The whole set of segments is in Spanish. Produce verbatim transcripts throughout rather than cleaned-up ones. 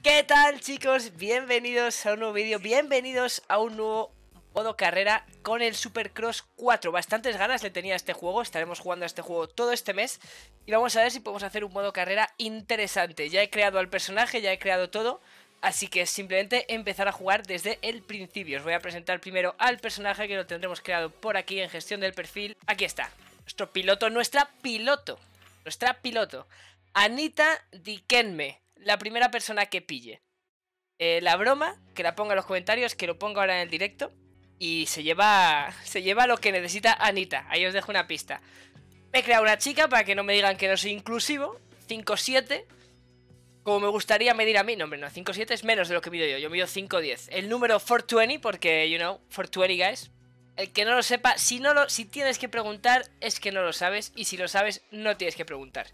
¿Qué tal, chicos? Bienvenidos a un nuevo vídeo, bienvenidos a un nuevo modo carrera con el Supercross cuatro. Bastantes ganas le tenía a este juego, estaremos jugando a este juego todo este mes y vamos a ver si podemos hacer un modo carrera interesante. Ya he creado al personaje, ya he creado todo, así que simplemente empezar a jugar desde el principio. Os voy a presentar primero al personaje, que lo tendremos creado por aquí en gestión del perfil. Aquí está, nuestro piloto, nuestra piloto, nuestra piloto, Anita Dikembe. La primera persona que pille eh, la broma, que la ponga en los comentarios, que lo ponga ahora en el directo. Y se lleva se lleva lo que necesita Anita. Ahí os dejo una pista. Me he creado una chica para que no me digan que no soy inclusivo. cinco siete. Como me gustaría medir a mí. No, hombre, no. cinco siete es menos de lo que mido yo. Yo mido cinco diez. El número cuatrocientos veinte, porque, you know, cuatrocientos veinte, guys. El que no lo sepa, si, no lo, si tienes que preguntar, es que no lo sabes. Y si lo sabes, no tienes que preguntar.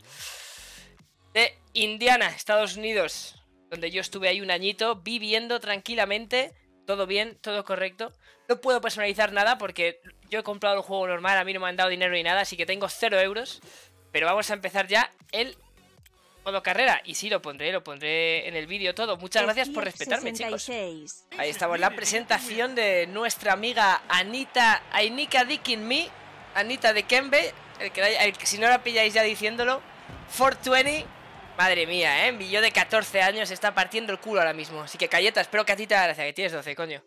De Indiana, Estados Unidos, donde yo estuve ahí un añito viviendo tranquilamente, todo bien, todo correcto. No puedo personalizar nada porque yo he comprado el juego normal, a mí no me han dado dinero ni nada, así que tengo cero euros. Pero vamos a empezar ya el modo carrera, y sí, lo pondré, lo pondré en el vídeo todo. Muchas gracias por respetarme, chicos. Ahí estamos, la presentación de nuestra amiga Anita, Anita Dikembe, Anita Dikembe, el que, el que si no la pilláis ya diciéndolo, cuatrocientos veinte. Madre mía, ¿eh? Mi yo de catorce años está partiendo el culo ahora mismo. Así que, Cayeta, espero que a ti te haga gracia, que tienes doce, coño.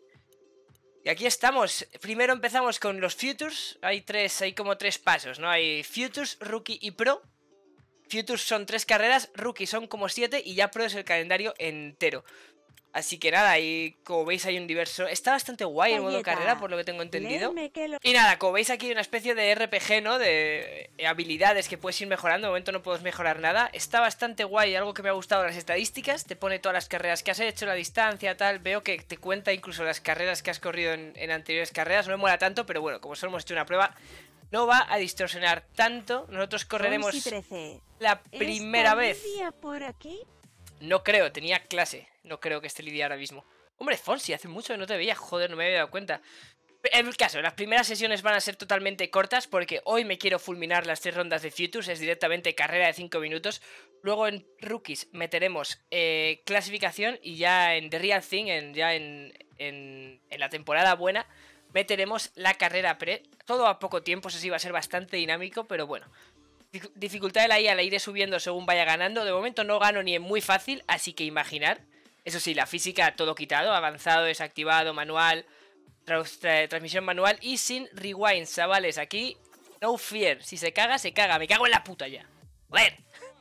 Y aquí estamos. Primero empezamos con los Futures. Hay tres, hay como tres pasos, ¿no? Hay Futures, Rookie y Pro. Futures son tres carreras, Rookie son como siete y ya Pro es el calendario entero. Así que nada, y como veis hay un diverso... Está bastante guay el modo carrera, por lo que tengo entendido. Lo... Y nada, como veis aquí hay una especie de R P G, ¿no? De habilidades que puedes ir mejorando. De momento no puedes mejorar nada. Está bastante guay, algo que me ha gustado, las estadísticas. Te pone todas las carreras que has hecho, la distancia, tal. Veo que te cuenta incluso las carreras que has corrido en, en anteriores carreras. No me mola tanto, pero bueno, como solo hemos hecho una prueba, no va a distorsionar tanto. Nosotros correremos la primera vez. Por aquí? No creo, tenía clase. No creo que esté Lidia ahora mismo. Hombre, Fonsi, hace mucho que no te veía. Joder, no me había dado cuenta. En el caso, las primeras sesiones van a ser totalmente cortas, porque hoy me quiero fulminar las tres rondas de Futures. Es directamente carrera de cinco minutos. Luego en Rookies meteremos eh, clasificación. Y ya en The Real Thing, en, ya en, en, en la temporada buena, meteremos la carrera pre. Todo a poco tiempo, eso sí va a ser bastante dinámico, pero bueno. Dificultad de la I A la iré subiendo según vaya ganando. De momento no gano ni en muy fácil, así que imaginar. Eso sí, la física todo quitado, avanzado, desactivado, manual, tra tra transmisión manual y sin rewind, chavales. Aquí, no fear. Si se caga, se caga. Me cago en la puta ya. Joder.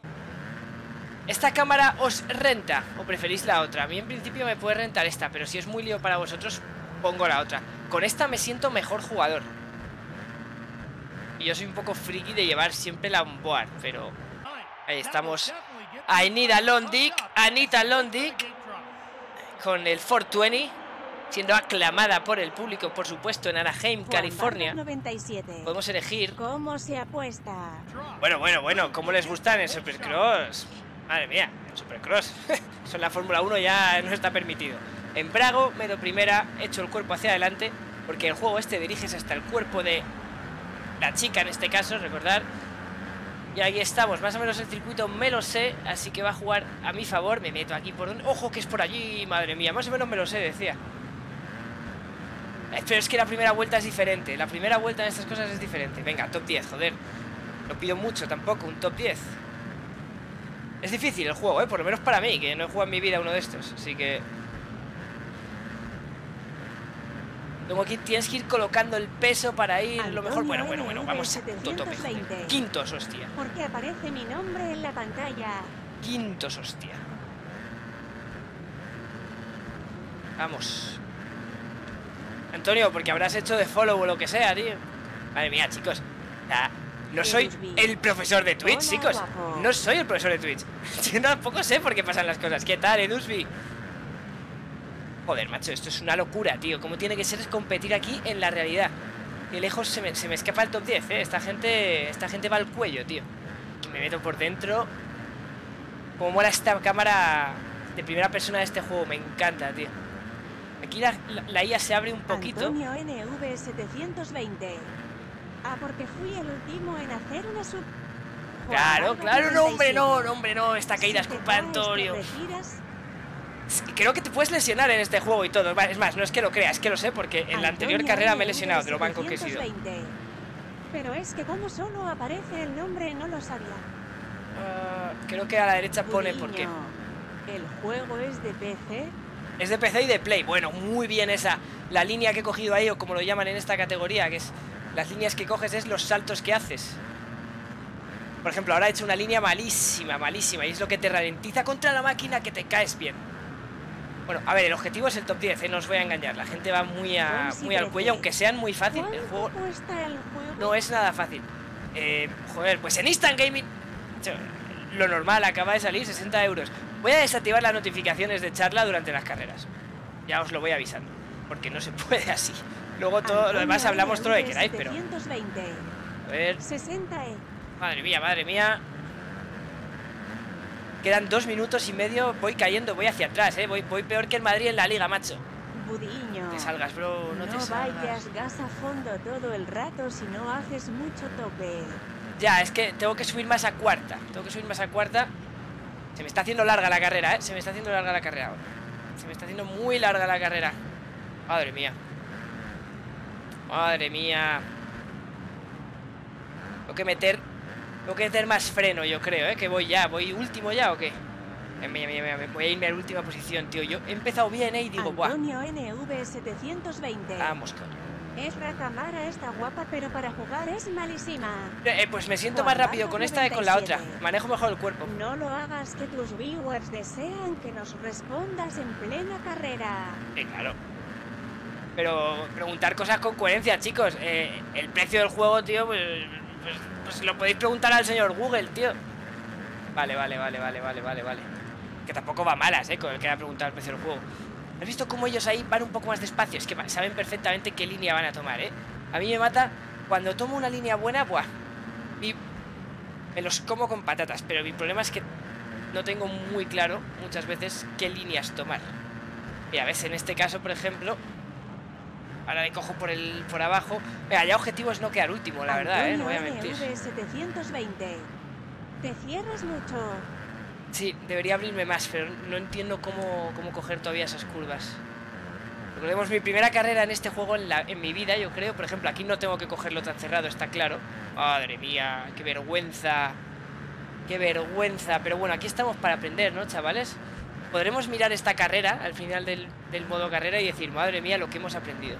¿Esta cámara os renta o preferís la otra? A mí en principio me puede rentar esta, pero si es muy lío para vosotros, pongo la otra. Con esta me siento mejor jugador. Y yo soy un poco friki de llevar siempre la onboard, pero ahí estamos. Anita Londick, Anita Londick con el cuatrocientos veinte, siendo aclamada por el público, por supuesto, en Anaheim, California. noventa y siete. Podemos elegir. ¿Cómo se apuesta? Bueno, bueno, bueno, ¿cómo les gustan en Supercross? Madre mía, en Supercross. Eso en la Fórmula uno ya no está permitido. En Brago, meto primera, echo el cuerpo hacia adelante, porque el juego este diriges hasta el cuerpo de la chica en este caso, recordar. Y ahí estamos, más o menos el circuito me lo sé, así que va a jugar a mi favor. Me meto aquí por donde... ¡Ojo, que es por allí! Madre mía, más o menos me lo sé, decía. Pero es que la primera vuelta es diferente. La primera vuelta en estas cosas es diferente. Venga, top diez, joder. No pido mucho tampoco, un top diez. Es difícil el juego, ¿eh? Por lo menos para mí, que no he jugado en mi vida uno de estos. Así que... Luego aquí tienes que ir colocando el peso para ir Antonio lo mejor. Bueno, bueno, bueno, vamos a punto tope. Joder. Quintos, hostia. Porque aparece mi nombre en la pantalla. Quintos, hostia. Vamos. Antonio, porque habrás hecho de follow o lo que sea, tío. Madre mía, chicos. Ya, no soy el profesor de Twitch, chicos. No soy el profesor de Twitch. Yo tampoco sé por qué pasan las cosas. ¿Qué tal, Edusby? Joder, macho, esto es una locura, tío. Cómo tiene que ser es competir aquí en la realidad. Y lejos se me, se me escapa el top diez, ¿eh? Esta gente, esta gente va al cuello, tío. Me meto por dentro. Como mola esta cámara de primera persona de este juego. Me encanta, tío. Aquí la, la, la I A se abre un poquito. Antonio N V setecientos veinte. Ah, porque fui el último en hacer una sub... Claro, claro, no, hombre, no, no, hombre, no. Esta caída es culpa de Antonio. Creo que te puedes lesionar en este juego y todo. Es más, no es que lo creas, es que lo sé porque en la anterior Antonio carrera me he N V lesionado de lo banco que he sido. setecientos veinte. Pero es que como solo aparece el nombre no lo sabía. Uh, creo que a la derecha pone por qué. ¿El juego es de P C? Es de P C y de Play. Bueno, muy bien esa. La línea que he cogido ahí, o como lo llaman en esta categoría, que es las líneas que coges es los saltos que haces. Por ejemplo, ahora he hecho una línea malísima, malísima, y es lo que te ralentiza contra la máquina, que te caes bien. Bueno, a ver, el objetivo es el top diez, ¿eh? No os voy a engañar. La gente va muy, a, muy al cuello, aunque sean muy fácil. El juego, cuesta el juego no es nada fácil. Eh, joder, pues en Instant Gaming lo normal acaba de salir, sesenta euros. Voy a desactivar las notificaciones de charla durante las carreras. Ya os lo voy avisando, porque no se puede así. Luego todo Antonio lo demás hablamos todo lo que queráis, pero... setecientos veinte. A ver... sesenta E. Madre mía, madre mía. Quedan dos minutos y medio. Voy cayendo, voy hacia atrás, eh. Voy, voy peor que el Madrid en la liga, macho. Budiño. No te salgas, bro, no, no te salgas. vayas gas a fondo todo el rato si no haces mucho tope. Ya, es que tengo que subir más a cuarta. Tengo que subir más a cuarta. Se me está haciendo larga la carrera, eh. Se me está haciendo larga la carrera ahora. Se me está haciendo muy larga la carrera. Madre mía. Madre mía. Tengo que meter... Tengo que meter más freno, yo creo, ¿eh? Que voy ya. ¿Voy último ya o qué? Mira, mira, mira, voy a irme a la última posición, tío. Yo he empezado bien, ¿eh? Y digo, buah. Antonio N V setecientos veinte. Vamos, coño. Es Rakamara, está guapa, pero para jugar es malísima. Eh, pues me siento más rápido con esta que con la otra. Manejo mejor el cuerpo. No lo hagas, que tus viewers desean que nos respondas en plena carrera. Eh, claro. Pero preguntar cosas con coherencia, chicos. Eh, el precio del juego, tío, pues, pues, pues lo podéis preguntar al señor Google, tío. Vale, vale, vale, vale, vale, vale, vale. Que tampoco va malas, eh, con el que haya preguntado el precio del juego. ¿Has visto cómo ellos ahí van un poco más despacio? Es que saben perfectamente qué línea van a tomar, eh. A mí me mata cuando tomo una línea buena, buah. Y me los como con patatas. Pero mi problema es que no tengo muy claro muchas veces qué líneas tomar. Mira, ves, en este caso, por ejemplo, ahora le cojo por el por abajo. Mira, ya objetivo es no quedar último, la verdad, eh. No voy a mentir. setecientos veinte. Te cierras mucho. Sí, debería abrirme más, pero no entiendo cómo, cómo coger todavía esas curvas. Recordemos mi primera carrera en este juego en, la, en mi vida, yo creo. Por ejemplo, aquí no tengo que cogerlo tan cerrado, está claro. Madre mía, qué vergüenza. Qué vergüenza. Pero bueno, aquí estamos para aprender, ¿no, chavales? Podremos mirar esta carrera al final del, del modo carrera y decir, madre mía, lo que hemos aprendido.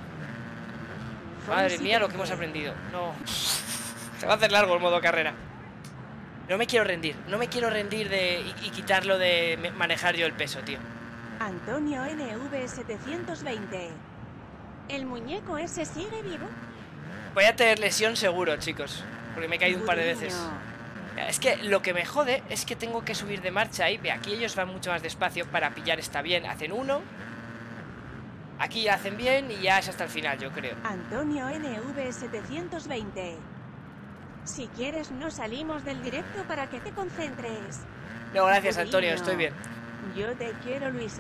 Madre mía, lo que hemos aprendido. No. Se va a hacer largo el modo carrera. No me quiero rendir, no me quiero rendir de, y, y quitarlo de manejar yo el peso, tío. Antonio N V setecientos veinte. ¿El muñeco ese sigue vivo? Voy a tener lesión seguro, chicos, porque me he caído un par de veces. Es que lo que me jode es que tengo que subir de marcha ahí. Ve, aquí ellos van mucho más despacio para pillar está bien. Hacen uno. Aquí ya hacen bien y ya es hasta el final, yo creo. Antonio N V setecientos veinte. Si quieres, no salimos del directo para que te concentres. No, gracias, Antonio, estoy bien. Yo te quiero, Luiso.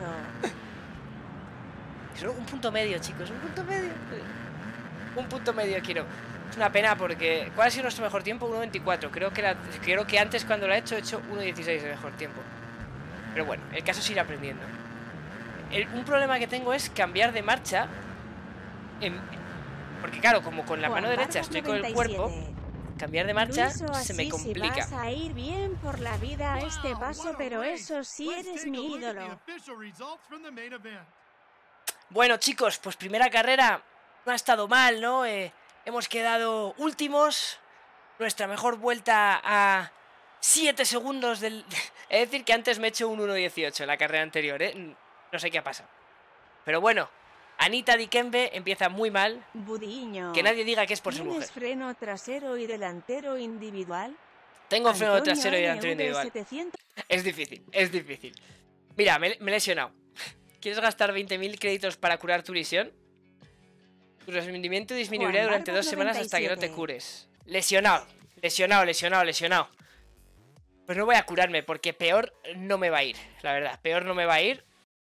Solo un punto medio, chicos, un punto medio. Un punto medio quiero. Es una pena porque... ¿Cuál ha sido nuestro mejor tiempo? uno veinticuatro. Creo que, la... Creo que antes cuando lo he hecho he hecho uno dieciséis de mejor tiempo. Pero bueno, el caso es ir aprendiendo. El... Un problema que tengo es cambiar de marcha en... Porque claro, como con la mano derecha estoy con el cuerpo, cambiar de marcha Luiso, se me complica. Si vas a ir bien por la vida a este paso, pero eso sí eres mi ídolo. Bueno, chicos, pues primera carrera no ha estado mal, ¿no? Eh, hemos quedado últimos. Nuestra mejor vuelta a siete segundos del... Es decir, que antes me he hecho un uno dieciocho en la carrera anterior, ¿eh? No sé qué ha pasado. Pero bueno, Anita Dikembe empieza muy mal. Budiño. Que nadie diga que es por su mujer. ¿Tienes freno trasero y delantero individual? Tengo freno Antonio trasero y delantero N V individual. setecientos. Es difícil, es difícil. Mira, me, me he lesionado. ¿Quieres gastar veinte mil créditos para curar tu lesión? Tu rendimiento disminuirá Juan durante Vargas dos semanas hasta que no te noventa y siete. cures. Lesionado, lesionado, lesionado, lesionado. Pues no voy a curarme porque peor no me va a ir, la verdad. Peor no me va a ir.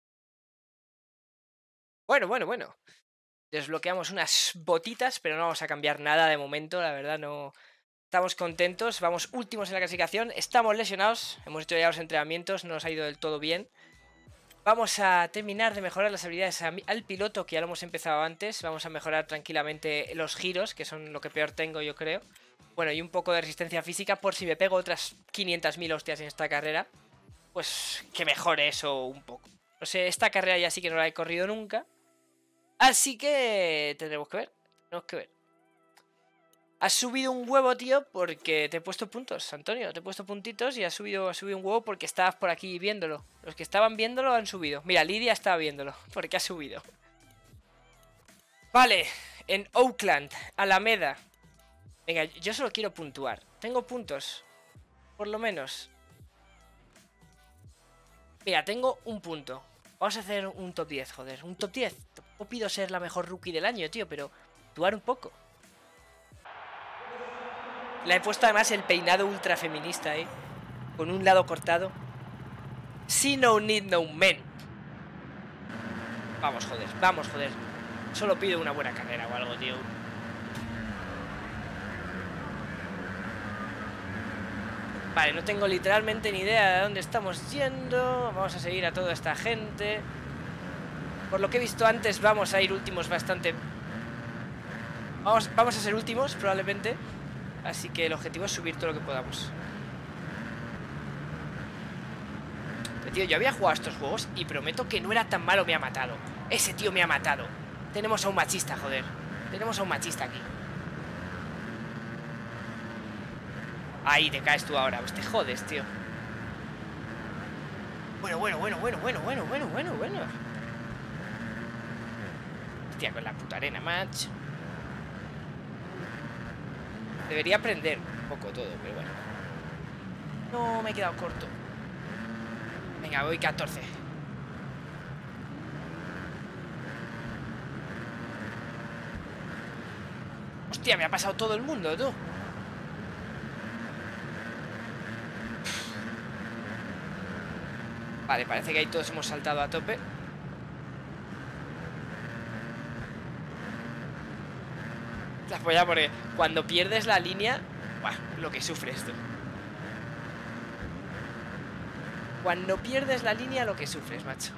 Bueno, bueno, bueno. Desbloqueamos unas botitas, pero no vamos a cambiar nada de momento, la verdad no... Estamos contentos, vamos últimos en la clasificación, estamos lesionados, hemos hecho ya los entrenamientos, no nos ha ido del todo bien. Vamos a terminar de mejorar las habilidades al piloto, que ya lo hemos empezado antes. Vamos a mejorar tranquilamente los giros, que son lo que peor tengo, yo creo. Bueno, y un poco de resistencia física por si me pego otras quinientas mil hostias en esta carrera. Pues que mejore eso un poco. No sé, esta carrera ya sí que no la he corrido nunca. Así que tendremos que ver. Tenemos que ver. Has subido un huevo, tío, porque te he puesto puntos, Antonio. Te he puesto puntitos y has subido, has subido un huevo porque estabas por aquí viéndolo. Los que estaban viéndolo han subido. Mira, Lidia estaba viéndolo porque ha subido. Vale, en Oakland, Alameda. Venga, yo solo quiero puntuar. Tengo puntos, por lo menos. Mira, tengo un punto. Vamos a hacer un top diez, joder. Un top diez. No pido ser la mejor rookie del año, tío, pero puntuar un poco. Le he puesto además el peinado ultra feminista, ¿eh? Con un lado cortado. See no need no men. Vamos, joder, vamos, joder. Solo pido una buena carrera o algo, tío. Vale, no tengo literalmente ni idea de dónde estamos yendo. Vamos a seguir a toda esta gente. Por lo que he visto antes, vamos a ir últimos bastante. Vamos, vamos a ser últimos, probablemente. Así que el objetivo es subir todo lo que podamos. Pero, tío, yo había jugado a estos juegos y prometo que no era tan malo. Me ha matado. Ese tío me ha matado. Tenemos a un machista, joder. Tenemos a un machista aquí. Ahí te caes tú ahora. Pues te jodes, tío. Bueno, bueno, bueno, bueno, bueno, bueno, bueno, bueno, bueno. Hostia, con la puta arena, macho. Debería aprender un poco todo, pero bueno. No, me he quedado corto. Venga, voy catorce. Hostia, me ha pasado todo el mundo, tú. Vale, parece que ahí todos hemos saltado a tope. La polla, porque cuando pierdes la línea, buah, lo que sufres tú. Cuando pierdes la línea, lo que sufres, macho.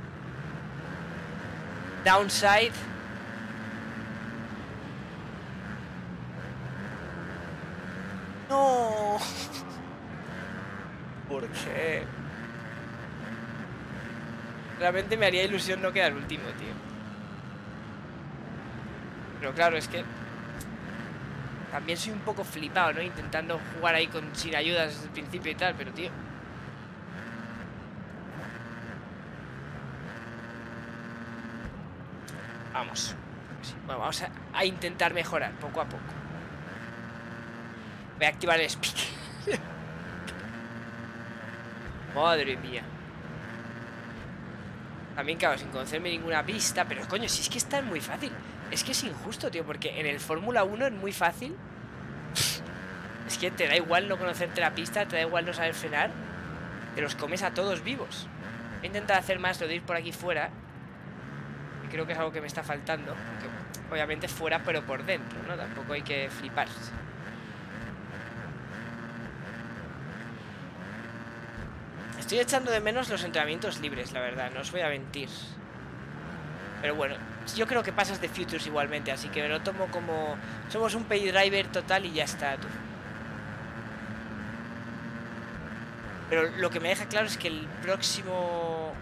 Downside. No. ¿Por qué? Realmente me haría ilusión no quedar último, tío. Pero claro, es que también soy un poco flipado, ¿no? Intentando jugar ahí con, sin ayudas desde el principio y tal, pero tío. Vamos. Bueno, vamos a, a intentar mejorar poco a poco. Voy a activar el speak. Madre mía. También, claro, sin conocerme ninguna pista. Pero coño, si es que está muy fácil. Es que es injusto, tío, porque en el Fórmula uno es muy fácil. Es que te da igual no conocerte la pista, te da igual no saber frenar. Te los comes a todos vivos. Voy a intentar hacer más lo de ir por aquí fuera. Y creo que es algo que me está faltando. Aunque, obviamente fuera, pero por dentro, ¿no? Tampoco hay que fliparse. Estoy echando de menos los entrenamientos libres, la verdad, no os voy a mentir. Pero bueno, yo creo que pasas de Futures igualmente, así que me lo tomo como... Somos un pay driver total y ya está, tú. Pero lo que me deja claro es que el próximo...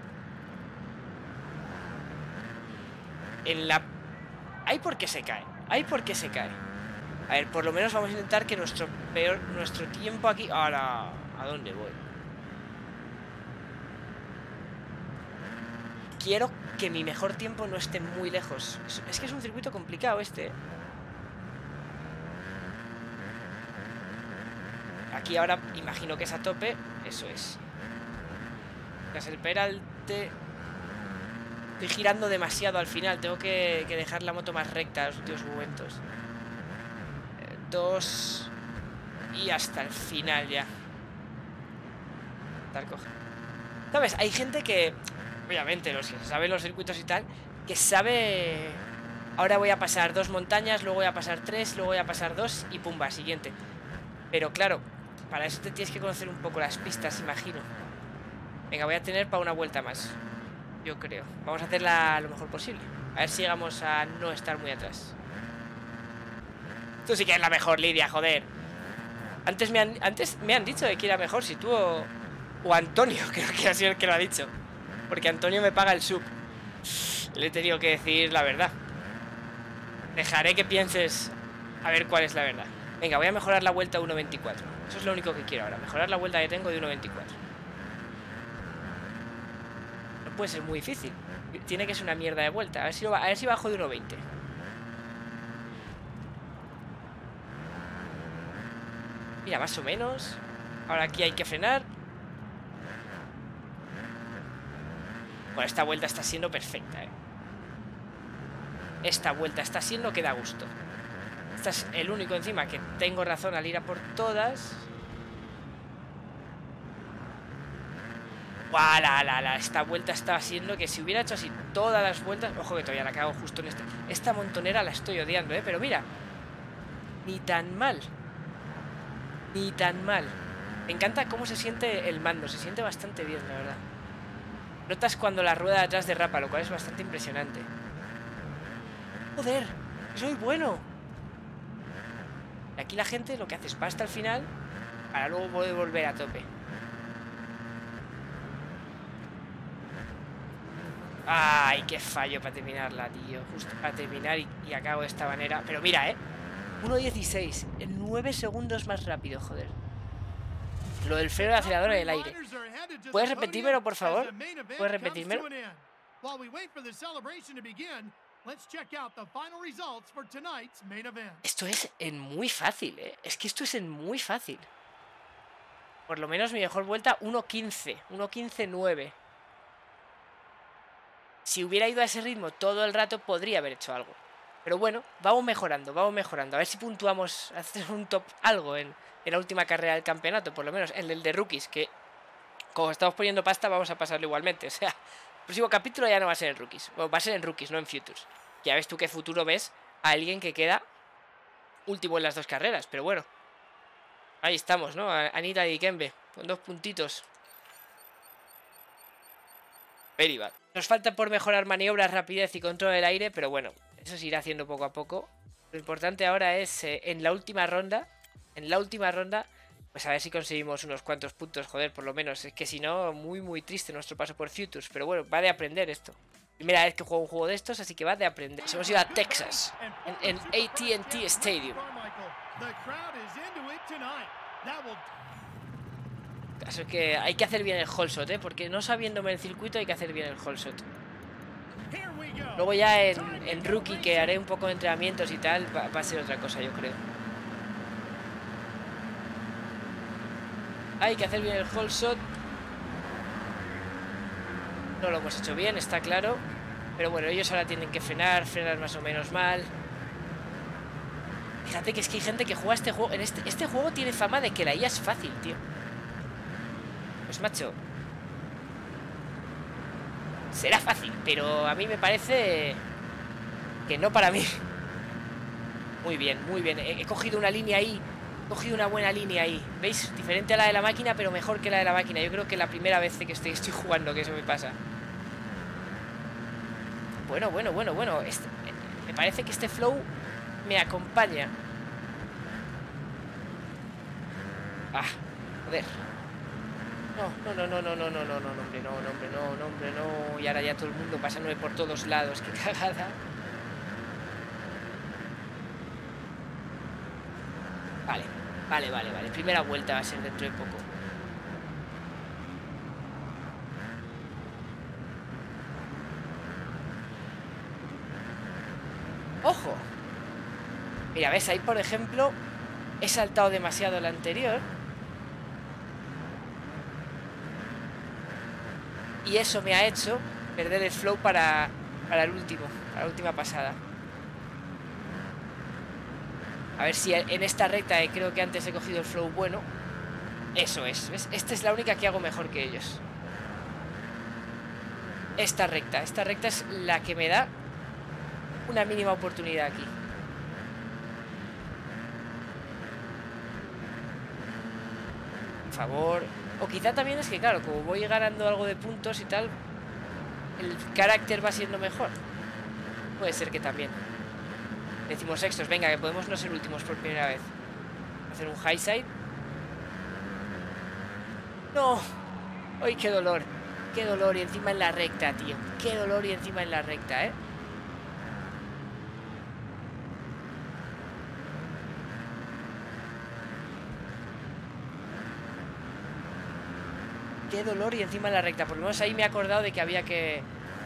En la... ¿Hay por qué se cae? ¿Hay por qué se cae? A ver, por lo menos vamos a intentar que nuestro peor... Nuestro tiempo aquí... Ahora... ¿A dónde voy? Quiero que mi mejor tiempo no esté muy lejos. Es que es un circuito complicado este. Aquí ahora imagino que es a tope. Eso es. Tras el peralte. Estoy girando demasiado al final. Tengo que, que dejar la moto más recta en los últimos momentos. Eh, dos. Y hasta el final ya. Tal coge. ¿Sabes? Hay gente que... Obviamente, los que saben los circuitos y tal, que sabe... Ahora voy a pasar dos montañas, luego voy a pasar tres, luego voy a pasar dos y pumba, siguiente. Pero claro, para eso te tienes que conocer un poco las pistas, imagino. Venga, voy a tener para una vuelta más. Yo creo. Vamos a hacerla lo mejor posible. A ver si llegamos a no estar muy atrás. Tú sí que es la mejor, Lidia, joder. Antes me han, antes me han dicho de que era mejor si tú o, o Antonio, creo que ha sido el que lo ha dicho. Porque Antonio me paga el sub. Le he tenido que decir la verdad. Dejaré que pienses a ver cuál es la verdad. Venga, voy a mejorar la vuelta a uno veinticuatro. Eso es lo único que quiero ahora. Mejorar la vuelta que tengo de uno veinticuatro. No puede ser muy difícil. Tiene que ser una mierda de vuelta. A ver si, lo, a ver si bajo de uno veinte. Mira, más o menos. Ahora aquí hay que frenar. Bueno, esta vuelta está siendo perfecta, ¿eh? Esta vuelta está siendo que da gusto. Este es el único encima que tengo razón al ir a por todas. ¡Guau! La, la, la, esta vuelta estaba siendo que si hubiera hecho así todas las vueltas... Ojo que todavía la cago justo en este... Esta montonera la estoy odiando, ¿eh? Pero mira, ni tan mal. Ni tan mal. Me encanta cómo se siente el mando. Se siente bastante bien, la verdad. Notas cuando la rueda de atrás derrapa, lo cual es bastante impresionante. ¡Joder! ¡Soy bueno! Y aquí la gente lo que hace es va hasta el final para luego poder volver a tope. ¡Ay, qué fallo para terminarla, tío! Justo para terminar y, y acabo de esta manera. Pero mira, ¿eh? uno dieciséis. En nueve segundos más rápido, joder. Lo del freno de acelerador en el aire. ¿Puedes repetírmelo, por favor? ¿Puedes repetírmelo? Esto es en muy fácil, ¿eh? Es que esto es en muy fácil. Por lo menos mi mejor vuelta uno quince. uno quince nueve. Si hubiera ido a ese ritmo todo el rato podría haber hecho algo. Pero bueno, vamos mejorando, vamos mejorando. A ver si puntuamos, hacer un top algo en, en la última carrera del campeonato. Por lo menos en el de rookies, que como estamos poniendo pasta vamos a pasarlo igualmente. O sea, el próximo capítulo ya no va a ser en rookies. Bueno, va a ser en rookies, no en futures. Ya ves tú qué futuro ves a alguien que queda último en las dos carreras. Pero bueno, ahí estamos, ¿no? Anita y Kembe, con dos puntitos. Very bad. Nos falta por mejorar maniobras, rapidez y control del aire, pero bueno, eso se irá haciendo poco a poco. Lo importante ahora es eh, en la última ronda, en la última ronda, pues a ver si conseguimos unos cuantos puntos, joder, por lo menos. Es que si no, muy muy triste nuestro paso por Futures, pero bueno, va de aprender esto. Primera vez que juego un juego de estos, así que va de aprender. Nos hemos ido a Texas, en, en A T and T Stadium. Así que hay que hacer bien el hole shot, ¿eh? Porque no sabiéndome el circuito hay que hacer bien el hole shot. Luego ya en, en rookie, que haré un poco de entrenamientos y tal, va, va a ser otra cosa, yo creo. Hay que hacer bien el hole shot. No lo hemos hecho bien, está claro. Pero bueno, ellos ahora tienen que frenar, frenar más o menos mal. Fíjate que es que hay gente que juega este juego. En este, este juego tiene fama de que la I A es fácil, tío. Pues macho, será fácil, pero a mí me parece que no para mí. Muy bien, muy bien. He, he cogido una línea ahí. He cogido una buena línea ahí. ¿Veis? Diferente a la de la máquina, pero mejor que la de la máquina. Yo creo que es la primera vez que estoy, estoy jugando que eso me pasa. Bueno, bueno, bueno, bueno. Este, me parece que este flow me acompaña. Ah, joder. No, no, no, no, no, no, no, no, no, hombre, no, no, hombre, no, no, hombre, no. Y ahora ya todo el mundo pasándome por todos lados. Qué cagada. Vale, vale, vale, vale. Primera vuelta va a ser dentro de poco. ¡Ojo! Mira, ves, ahí por ejemplo he saltado demasiado el anterior. Y eso me ha hecho perder el flow para, para el último, para la última pasada. A ver si en esta recta eh, creo que antes he cogido el flow bueno. Eso es, ¿ves? Esta es la única que hago mejor que ellos. Esta recta, esta recta es la que me da una mínima oportunidad aquí. Por favor. O quizá también es que, claro, como voy ganando algo de puntos y tal, el carácter va siendo mejor. Puede ser que también. Decimos sextos, venga, que podemos no ser últimos por primera vez. Hacer un high side. ¡No! ¡Ay, qué dolor! ¡Qué dolor! Y encima en la recta, tío. ¡Qué dolor! Y encima en la recta, ¿eh? ¡Qué dolor! Y encima en la recta. Por lo menos ahí me he acordado de que había que...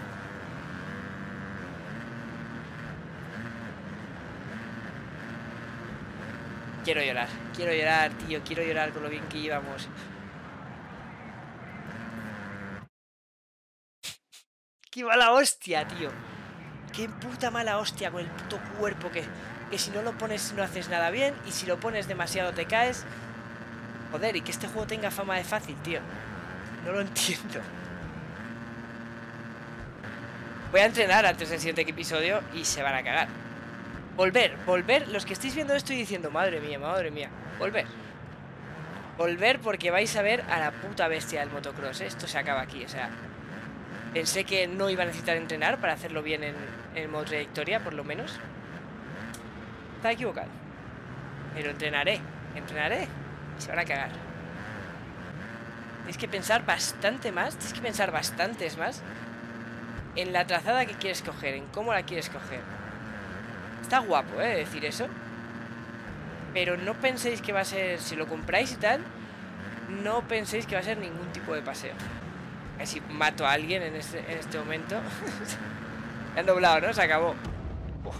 Quiero llorar. Quiero llorar, tío. Quiero llorar con lo bien que íbamos. ¡Qué mala hostia, tío! ¡Qué puta mala hostia con el puto cuerpo! Que, que si no lo pones no haces nada bien. Y si lo pones demasiado te caes. Joder, y que este juego tenga fama de fácil, tío. No lo entiendo. Voy a entrenar antes del siguiente episodio y se van a cagar. Volver, volver. Los que estáis viendo esto y diciendo, madre mía, madre mía. Volver. Volver porque vais a ver a la puta bestia del motocross, ¿eh? Esto se acaba aquí, o sea... Pensé que no iba a necesitar entrenar para hacerlo bien en, en modo trayectoria, por lo menos. Estaba equivocado. Pero entrenaré, entrenaré y se van a cagar. Tienes que pensar bastante más, tienes que pensar bastantes más en la trazada que quieres coger, en cómo la quieres coger. Está guapo, ¿eh? Decir eso. Pero no penséis que va a ser, si lo compráis y tal, no penséis que va a ser ningún tipo de paseo. Si mato a alguien en este, en este momento. Me han doblado, ¿no? Se acabó. Uf.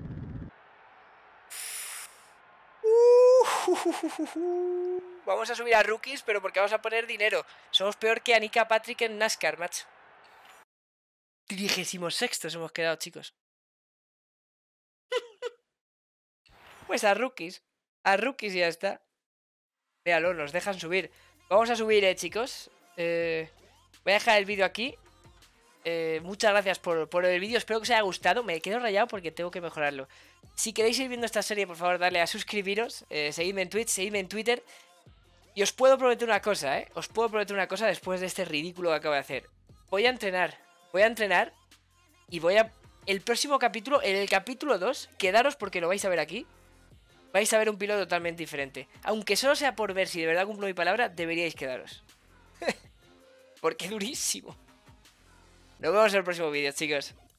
Uh, vamos a subir a rookies, pero porque vamos a poner dinero. Somos peor que Anika Patrick en NASCAR, macho. Trigésimo sextos hemos quedado, chicos. Pues a rookies. A rookies y ya está. Véalo, nos dejan subir. Vamos a subir, eh, chicos. Eh... Voy a dejar el vídeo aquí. eh, Muchas gracias por, por el vídeo. Espero que os haya gustado. Me quedo rayado porque tengo que mejorarlo. Si queréis ir viendo esta serie, por favor, darle a suscribiros. eh, Seguidme en Twitch, seguidme en Twitter. Y os puedo prometer una cosa, ¿eh? Os puedo prometer una cosa después de este ridículo que acabo de hacer. Voy a entrenar. Voy a entrenar. Y voy a... El próximo capítulo, en el capítulo dos, quedaros porque lo vais a ver aquí. Vais a ver un piloto totalmente diferente. Aunque solo sea por ver si de verdad cumplo mi palabra, deberíais quedaros. Porque durísimo. Nos vemos en el próximo vídeo, chicos.